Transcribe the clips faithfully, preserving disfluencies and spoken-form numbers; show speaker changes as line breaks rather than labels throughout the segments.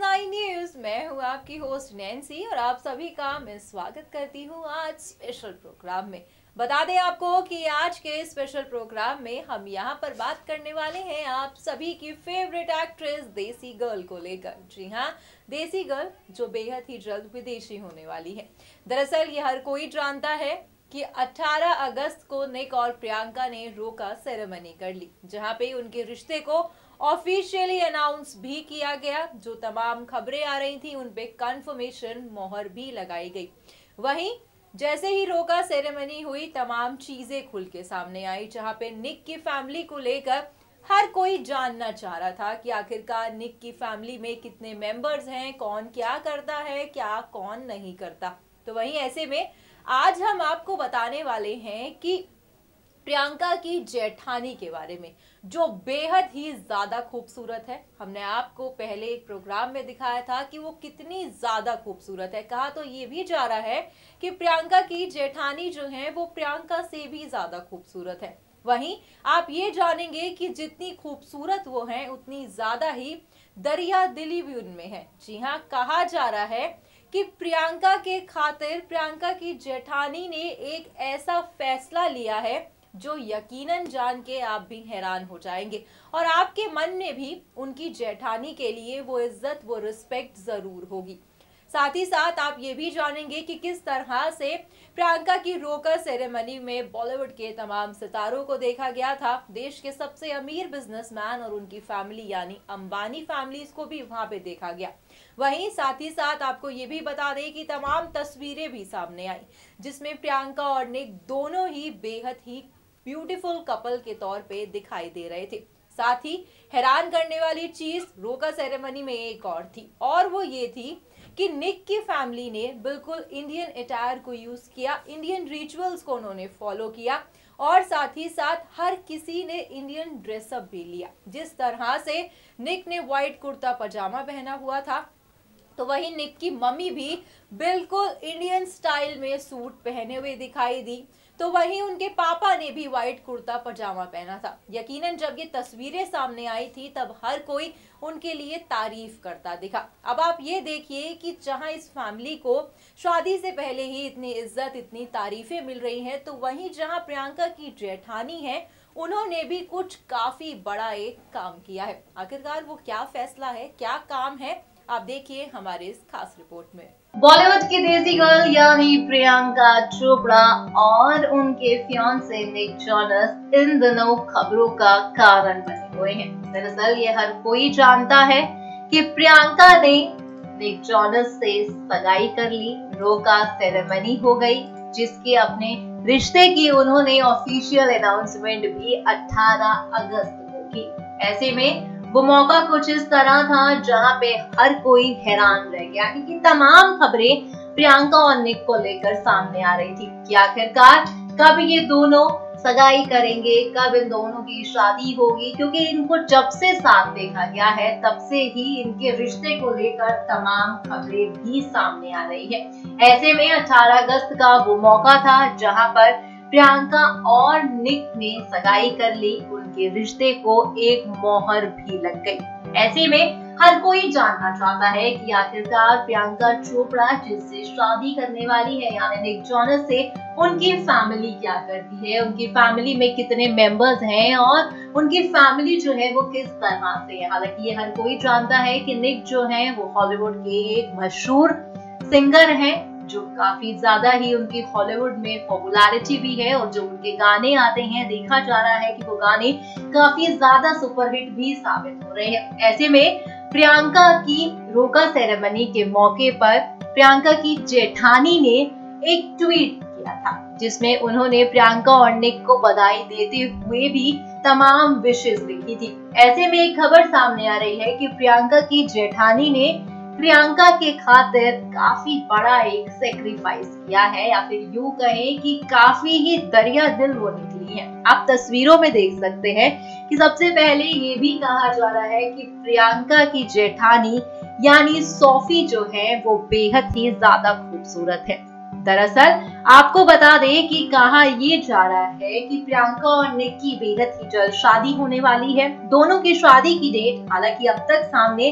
Nine news. मैं हूं आपकी होस्ट नैन्सी और आप सभी का मैं स्वागत करती हूं आज स्पेशल प्रोग्राम में। बता दें आपको कि आज के स्पेशल प्रोग्राम में हम यहां पर बात करने वाले हैं आप सभी की फेवरेट एक्ट्रेस देसी गर्ल को लेकर। जी हां, देसी गर्ल जो बेहद ही जल्द विदेशी होने वाली है। दरअसल ये हर कोई जानता है कि अठारह अगस्त को निक और प्रियंका ने रोका सेरेमनी कर ली, जहां पे उनके रिश्ते को ऑफिशियली अनाउंस भी किया गया। जो तमाम खबरें आ रही थी उन पे कंफर्मेशन मोहर भी लगाई गई। वहीं जैसे ही रोका सेरेमनी हुई, तमाम चीजें खुल के सामने आई, जहां पे निक की फैमिली को लेकर हर कोई जानना चाह रहा था कि आखिरकार निक की फैमिली में कितने मेंबर्स हैं, कौन क्या करता है, क्या कौन नहीं करता। तो वहीं ऐसे में आज हम आपको बताने वाले हैं कि प्रियंका की जेठानी के बारे में, जो बेहद ही ज्यादा खूबसूरत है। हमने आपको पहले एक प्रोग्राम में दिखाया था कि वो कितनी ज्यादा खूबसूरत है। कहा तो ये भी जा रहा है कि प्रियंका की जेठानी जो है वो प्रियंका से भी ज्यादा खूबसूरत है। वहीं आप ये जानेंगे कि जितनी खूबसूरत वो हैं उतनी ज्यादा ही दरिया दिली भी उनमें है। जी हाँ, कहा जा रहा है कि प्रियंका के खातिर प्रियंका की जेठानी ने एक ऐसा फैसला लिया है जो यकीनन जान के आप भी हैरान हो जाएंगे और आपके मन में भी उनकी जेठानी के लिए वो इज्जत, वो रिस्पेक्ट जरूर होगी। साथ ही साथ आप ये भी जानेंगे कि किस तरह से प्रियंका की रोका सेरेमनी में बॉलीवुड के तमाम सितारों को देखा गया था। देश के सबसे अमीर बिजनेसमैन और उनकी फैमिली यानी अंबानी फैमिलीज को भी वहां पे देखा गया। वहीं साथ ही साथ आपको ये भी बता दें कि तमाम तस्वीरें भी सामने आई, जिसमें प्रियंका और निक दोनों ही बेहद ही ब्यूटीफुल कपल के तौर पे दिखाई दे रहे थे। साथ ही हैरान करने वाली चीज रोका सेरेमनी में एक और थी, और वो ये थी कि निक की फैमिली ने बिल्कुल इंडियन अटायर को यूज किया, इंडियन रिचुअल्स को उन्होंने फॉलो किया और साथ ही साथ हर किसी ने इंडियन ड्रेसअप भी लिया। जिस तरह से निक ने व्हाइट कुर्ता पजामा पहना हुआ था, तो वहीं निक की मम्मी भी बिल्कुल इंडियन स्टाइल में सूट पहने हुए दिखाई दी। तो वहीं उनके पापा ने भी व्हाइट कुर्ता पजामा पहना था। यकीनन जब ये तस्वीरें सामने आई थी तब हर कोई उनके लिए तारीफ करता दिखा। अब आप ये देखिए कि जहां इस फैमिली को शादी से पहले ही इतनी इज्जत, इतनी तारीफें मिल रही हैं, तो वहीं जहां प्रियंका की जेठानी है उन्होंने भी कुछ काफी बड़ा एक काम किया है। आखिरकार वो क्या फैसला है, क्या काम है, आप देखिए हमारे इस खास रिपोर्ट में।
बॉलीवुड की देसी गर्ल यानी प्रियंका चोपड़ा और उनके फियांसे निक जोनस इन दिनों खबरों का कारण बने हुए हैं। दरअसल ये हर कोई जानता है कि प्रियंका ने निक जोनस से सगाई कर ली, रोका सेरेमनी हो गई, जिसके अपने रिश्ते की उन्होंने ऑफिशियल अनाउंसमेंट भी अठारह अगस्त को की। ऐसे में वो मौका कुछ इस तरह था जहां पे हर कोई हैरान रह गया, क्योंकि तमाम खबरें प्रियंका और निक को लेकर सामने आ रही थी कि आखिरकार कब ये दोनों सगाई करेंगे, कब इन दोनों की शादी होगी, क्योंकि इनको जब से साथ देखा गया है तब से ही इनके रिश्ते को लेकर तमाम खबरें भी सामने आ रही है। ऐसे में अठारह अगस्त का वो मौका था जहां पर प्रियंका और निक ने सगाई कर ली, उनके रिश्ते को एक मोहर भी लग गई। ऐसे में हर कोई जानना चाहता है कि आखिरकार प्रियंका चोपड़ा जिससे शादी करने वाली है यानी निक जोनस से, उनकी फैमिली क्या करती है, उनकी फैमिली में कितने मेंबर्स हैं और उनकी फैमिली जो है वो किस तरह से है। हालांकि ये हर कोई जानता है कि निक जो है वो हॉलीवुड के एक मशहूर सिंगर हैं, जो काफी ज्यादा ही उनकी हॉलीवुड में पॉपुलैरिटी भी है और जो उनके गाने आते हैं, देखा जा रहा है कि वो गाने काफी ज्यादा सुपरहिट भी साबित हो रहे हैं। ऐसे में प्रियंका की रोका सेरेमनी के मौके पर प्रियंका की जेठानी ने एक ट्वीट किया था, जिसमें उन्होंने प्रियंका और निक को बधाई देते हुए भी तमाम विशेष लिखी थी। ऐसे में एक खबर सामने आ रही है कि प्रियंका की जेठानी ने प्रियंका के खातिर काफी बड़ा एक सेक्रीफाइस किया है, या फिर यूं कहें कि काफी ही दरिया दिल वो निकली है। आप तस्वीरों में देख सकते हैं कि सबसे पहले ये भी कहा जा रहा है कि प्रियंका की जेठानी यानी सोफी जो है वो बेहद ही ज्यादा खूबसूरत है। दरअसल आपको बता दें कि कहा ये जा रहा है कि प्रियंका और निक की बेहद ही जल्द शादी होने वाली है। दोनों की शादी की डेट हालांकि अब तक सामने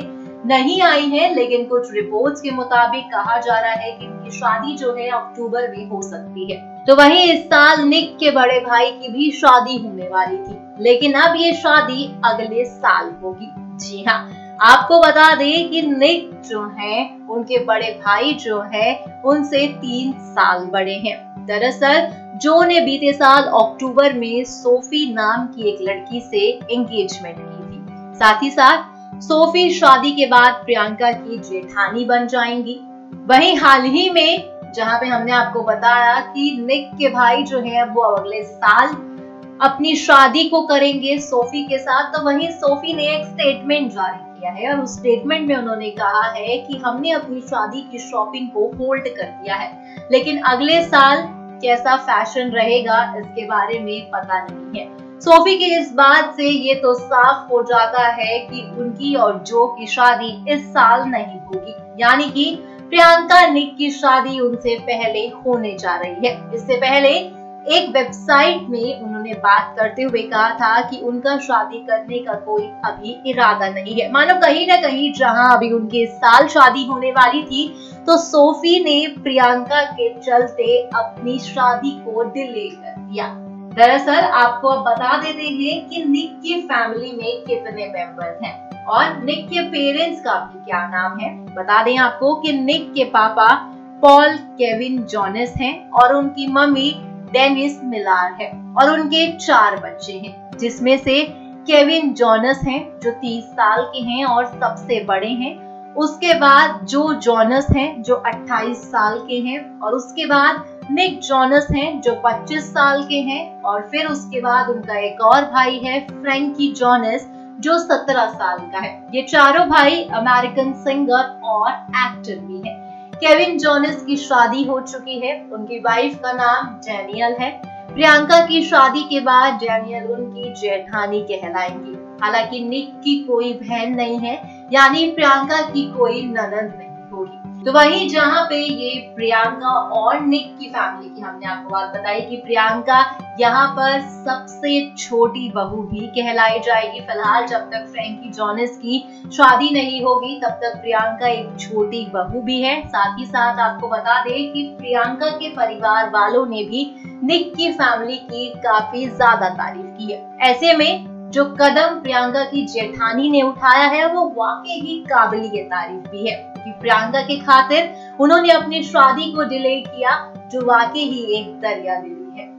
नहीं आई है, लेकिन कुछ रिपोर्ट्स के मुताबिक कहा जा रहा है कि उनकी शादी जो है अक्टूबर में हो सकती है। तो वहीं इस साल निक के बड़े भाई की भी शादी होने वाली थी, लेकिन अब ये शादी अगले साल होगी। जी हाँ, आपको बता दें कि निक जो है, उनके बड़े भाई जो है, उनसे तीन साल बड़े हैं। दरअसल जो ने बीते साल अक्टूबर में सोफी नाम की एक लड़की से एंगेजमेंट की थी। साथ ही साथ सोफी शादी के बाद प्रियंका की जेठानी बन जाएंगी। वहीं हाल ही में जहां पे हमने आपको बताया कि निक के भाई जो है वो अगले साल अपनी शादी को करेंगे सोफी के साथ, तो वहीं सोफी ने एक स्टेटमेंट जारी किया है और उस स्टेटमेंट में उन्होंने कहा है कि हमने अपनी शादी की शॉपिंग को होल्ड कर दिया है, लेकिन अगले साल कैसा फैशन रहेगा इसके बारे में पता नहीं है। सोफी के इस बात से ये तो साफ हो जाता है कि उनकी और जो की शादी इस साल नहीं होगी, यानी कि प्रियंका निक की शादी उनसे पहले होने जा रही है। इससे पहले एक वेबसाइट में उन्होंने बात करते हुए कहा था कि उनका शादी करने का कोई अभी इरादा नहीं है। मानो कहीं ना कहीं जहां अभी उनके इस साल शादी होने वाली थी, तो सोफी ने प्रियंका के चलते अपनी शादी को डिले कर दिया। दरअसल आपको अब बता देते हैं कि निक की फैमिली में कितने मेंबर्स हैं और निक के पेरेंट्स का भी क्या नाम है। बता दें आपको कि निक के पापा पॉल केविन जोनस हैं और उनकी मम्मी डेनिस मिलार है और उनके चार बच्चे हैं, जिसमें से केविन जोनस हैं जो तीस साल के हैं और सबसे बड़े हैं। उसके बाद जो जोनस हैं जो अट्ठाईस साल के हैं और उसके बाद निक जोनस हैं जो पच्चीस साल के हैं और फिर उसके बाद उनका एक और भाई है फ्रैंकी जोनस जो सत्रह साल का है। ये चारों भाई अमेरिकन सिंगर और एक्टर भी हैं। केविन जोनस की शादी हो चुकी है, उनकी वाइफ का नाम डैनियल है। प्रियंका की शादी के बाद डैनियल उनकी जेठानी कहलाएंगी। हालांकि निक की कोई बहन नहीं है, यानी प्रियंका की कोई ननद नहीं होगी। तो वहीं जहां पे ये प्रियंका और निक की फैमिली की हमने आपको बात बताई कि प्रियंका यहाँ पर सबसे छोटी बहू भी कहलाई जाएगी। फिलहाल जब तक फ्रैंकी जोनस की शादी नहीं होगी तब तक प्रियंका एक छोटी बहू भी है। साथ ही साथ आपको बता दें कि प्रियंका के परिवार वालों ने भी निक की फैमिली की काफी ज्यादा तारीफ की है। ऐसे में जो कदम प्रियंका की जेठानी ने उठाया है वो वाकई ही काबिलियत तारीफ भी है, क्योंकि प्रियंका के खातिर उन्होंने अपनी शादी को डिले किया, जो वाकई ही एक दरिया दिली है।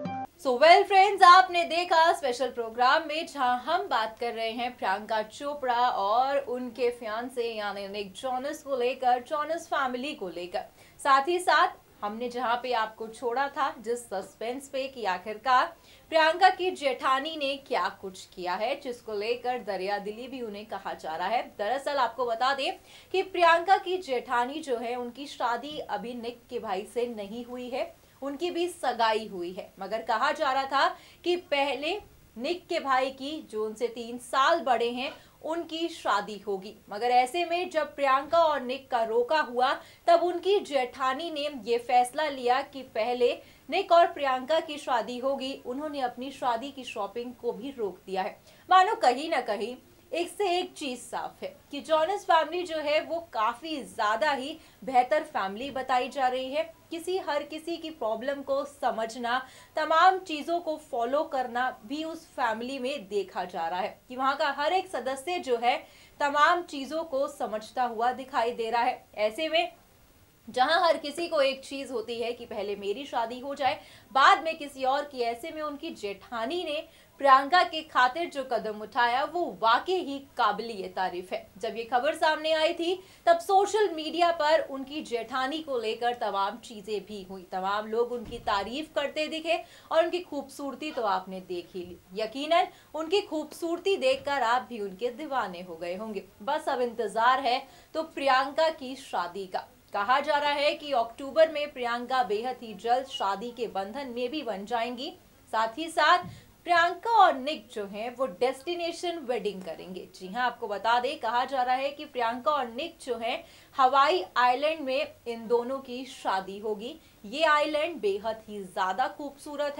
सो वेल फ्रेंड्स, आपने देखा स्पेशल प्रोग्राम में जहां हम बात कर रहे हैं प्रियंका चोपड़ा और उनके फियांसे यानी निक जोनस को लेकर, जोनस फैमिली को लेकर। साथ ही साथ हमने जहां पे आपको छोड़ा था जिस सस्पेंस पे कि आखिरकार प्रियंका की जेठानी ने क्या कुछ किया है, जिसको लेकर दरिया दिली भी उन्हें कहा जा रहा है। दरअसल आपको बता दें कि प्रियंका की जेठानी जो है उनकी शादी अभी निक के भाई से नहीं हुई है, उनकी भी सगाई हुई है, मगर कहा जा रहा था कि पहले निक के भाई की जो उनसे तीन साल बड़े हैं उनकी शादी होगी। मगर ऐसे में जब प्रियंका और निक का रोका हुआ तब उनकी जेठानी ने ये फैसला लिया कि पहले निक और प्रियंका की शादी होगी। उन्होंने अपनी शादी की शॉपिंग को भी रोक दिया है। मानो कहीं ना कहीं एक से एक चीज साफ है कि जोनस फैमिली जो है वो काफी ज्यादा ही बेहतर फैमिली बताई जा रही है। किसी हर किसी की प्रॉब्लम को समझना, तमाम चीजों को फॉलो करना भी उस फैमिली में देखा जा रहा है कि वहां का हर एक सदस्य जो है तमाम चीजों को समझता हुआ दिखाई दे रहा है। ऐसे में जहां हर किसी को एक चीज होती है कि पहले मेरी शादी हो जाए बाद में किसी और की, ऐसे में उनकी जेठानी ने प्रियंका के खातिर जो कदम उठाया वो वाकई ही काबिलियत तारीफ है। जब ये खबर सामने आई थी तब सोशल मीडिया पर उनकी जेठानी को लेकर तमाम चीजें भी हुई, तमाम लोग उनकी तारीफ करते दिखे और उनकी खूबसूरती तो आपने देख ही ली। यकीनन उनकी खूबसूरती देखकर आप भी उनके दीवाने हो गए होंगे। बस अब इंतजार है तो प्रियंका की शादी का। कहा जा रहा है कि अक्टूबर में प्रियंका बेहद ही जल्द शादी के बंधन में भी बन जाएंगी। साथ ही साथ प्रियंका और निक जो हैं वो डेस्टिनेशन वेडिंग करेंगे। जी हां, आपको बता दें, कहा जा रहा है कि प्रियंका और निक जो हैं हवाई आइलैंड में इन दोनों की शादी होगी। ये आइलैंड बेहद ही ज्यादा खूबसूरत है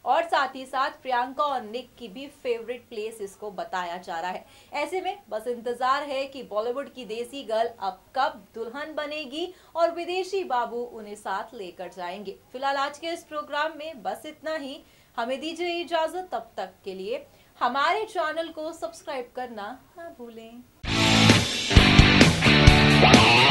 और साथ ही साथ प्रियंका और निक की भी फेवरेट प्लेस इसको बताया जा रहा है। ऐसे में बस इंतजार है कि बॉलीवुड की देसी गर्ल अब कब दुल्हन बनेगी और विदेशी बाबू उन्हें साथ लेकर जाएंगे। फिलहाल आज के इस प्रोग्राम में बस इतना ही। हमें दीजिए इजाजत, तब तक के लिए हमारे चैनल को सब्सक्राइब करना ना भूलें।